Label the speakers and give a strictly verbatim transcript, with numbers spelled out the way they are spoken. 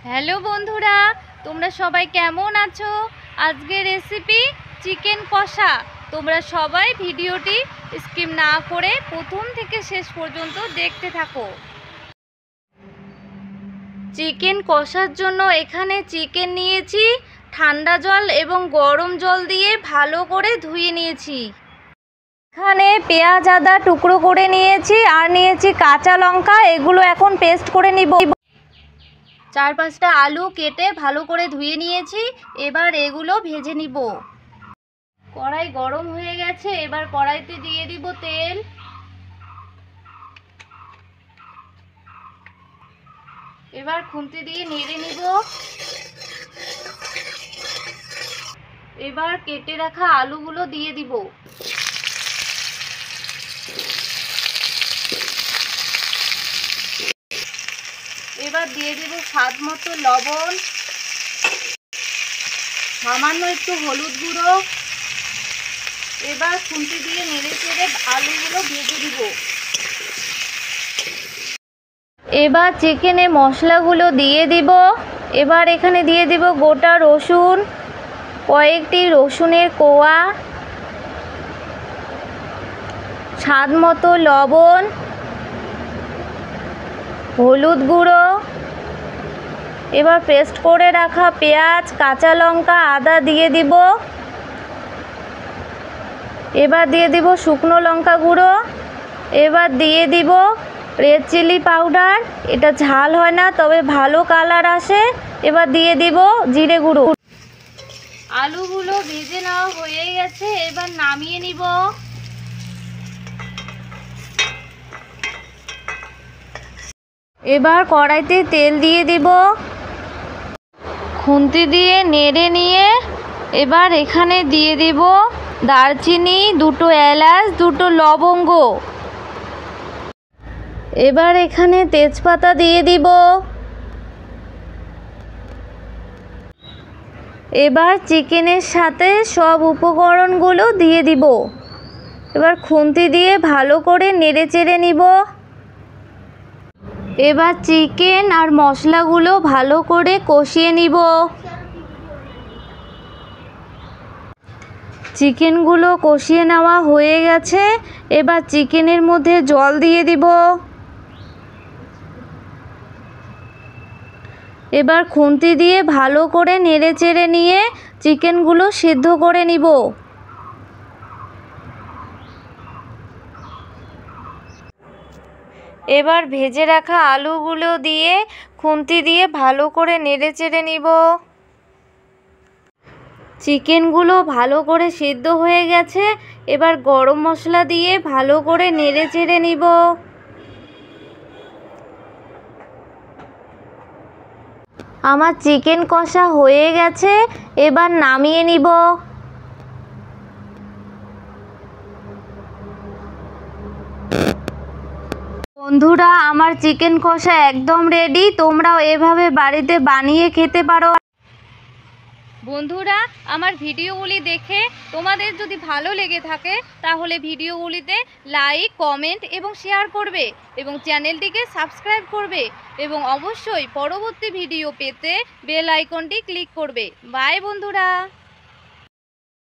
Speaker 1: Hello বন্ধুরা, তোমরা সবাই কেমন আছো? আজকের রেসিপি চিকেন কষা। তোমরা সবাই ভিডিওটি স্কিপ না করে প্রথম থেকে শেষ পর্যন্ত দেখতে থাকো। চিকেন কষার জন্য এখানে চিকেন নিয়েছি, ঠান্ডা জল এবং গরম জল দিয়ে ভালো করে ধুয়ে নিয়েছি। এখানে পেঁয়াজ আদা টুকরো করে নিয়েছি আর নিয়েছি কাঁচা লঙ্কা, এগুলো এখন পেস্ট করে নিব। চার পাঁচটা আলু কেটে ভালো করে ধুয়ে নিয়েছি, এবার এগুলো ভেজে নিব। কড়াই গরম হয়ে গেছে, এবার কড়াইতে দিয়ে দিব তেল। এবার খুন্তি দিয়ে নেড়ে নিব। এবার কেটে রাখা আলুগুলো দিয়ে দিব। এবার দিয়ে দিব স্বাদ মতো লবণ, সামান্য একটু হলুদ গুঁড়ো। এবার খুন্তি দিয়ে নেড়ে চেড়ে আলুগুলো ভেজে দিব। এবার চিকেনে মশলাগুলো দিয়ে দিব। এবার এখানে দিয়ে দিব গোটা রসুন, কয়েকটি রসুনের কোয়া, স্বাদ মতো লবণ, হলুদ গুঁড়ো। এবার পেস্ট করে রাখা পেঁয়াজ, কাঁচা লঙ্কা, আদা দিয়ে দিব। এবার দিয়ে দিব শুকনো লঙ্কা গুঁড়ো। এবার দিয়ে দিব রেড চিলি পাউডার, এটা ঝাল হয় না তবে ভালো কালার আসে। এবার দিয়ে দিব জিরে গুঁড়ো। আলুগুলো ভেজে নেওয়া হয়ে গেছে, এবার নামিয়ে নিব। এবার কড়াইতে তেল দিয়ে দিব। খুন্তি দিয়ে নেড়ে নিয়ে এবার এখানে দিয়ে দিব দারচিনি, দুটো এলাচ, দুটো লবঙ্গ। এবার এখানে তেজপাতা দিয়ে দিব। এবার চিকেনের সাথে সব উপকরণগুলো দিয়ে দিব। এবার খুন্তি দিয়ে ভালো করে নেড়ে চেড়ে নিব। এবার চিকেন আর মশলাগুলো ভালো করে কষিয়ে নিব। চিকেনগুলো কষিয়ে নেওয়া হয়ে গেছে, এবার চিকেনের মধ্যে জল দিয়ে দিব। এবার খুন্তি দিয়ে ভালো করে নেড়ে চেড়ে নিয়ে চিকেনগুলো সিদ্ধ করে নিব। এবার ভেজে রাখা আলুগুলো দিয়ে খুন্তি দিয়ে ভালো করে নেড়ে চেড়ে নিব। চিকেনগুলো ভালো করে সিদ্ধ হয়ে গেছে, এবার গরম মশলা দিয়ে ভালো করে নেড়ে চেড়ে নিব। আমার চিকেন কষা হয়ে গেছে, এবার নামিয়ে নিব। বন্ধুরা, আমার চিকেন কষা একদম রেডি। তোমরাও এভাবে বাড়িতে বানিয়ে খেতে পারো। বন্ধুরা, আমার ভিডিওগুলি দেখে তোমাদের যদি ভালো লেগে থাকে তাহলে ভিডিওগুলিতে লাইক, কমেন্ট এবং শেয়ার করবে এবং চ্যানেলটিকে সাবস্ক্রাইব করবে এবং অবশ্যই পরবর্তী ভিডিও পেতে বেল আইকনটি ক্লিক করবে। বাই বন্ধুরা।